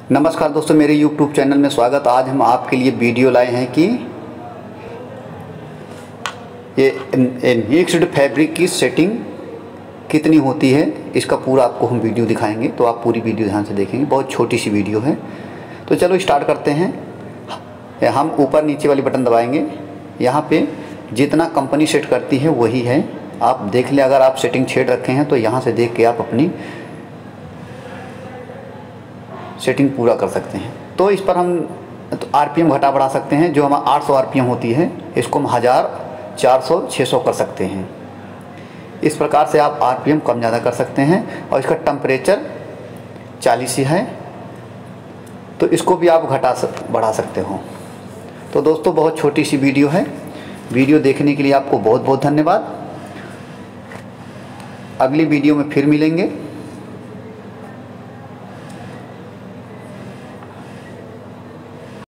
नमस्कार दोस्तों, मेरे YouTube चैनल में स्वागत। आज हम आपके लिए वीडियो लाए हैं कि ये मिक्स्ड फैब्रिक की सेटिंग कितनी होती है, इसका पूरा आपको हम वीडियो दिखाएंगे। तो आप पूरी वीडियो ध्यान से देखेंगे, बहुत छोटी सी वीडियो है। तो चलो स्टार्ट करते हैं। हम ऊपर नीचे वाली बटन दबाएंगे। यहाँ पे जितना कंपनी सेट करती है वही है, आप देख लें। अगर आप सेटिंग छेड़ रखे हैं तो यहाँ से देख के आप अपनी सेटिंग पूरा कर सकते हैं। तो इस पर हम तो आरपीएम घटा बढ़ा सकते हैं। जो हमारा 800 आरपीएम होती है, इसको हम 1000, 400, 600 कर सकते हैं। इस प्रकार से आप आरपीएम कम ज़्यादा कर सकते हैं। और इसका टेम्परेचर 40 ही है, तो इसको भी आप बढ़ा सकते हो। तो दोस्तों, बहुत छोटी सी वीडियो है। वीडियो देखने के लिए आपको बहुत बहुत धन्यवाद। अगली वीडियो में फिर मिलेंगे।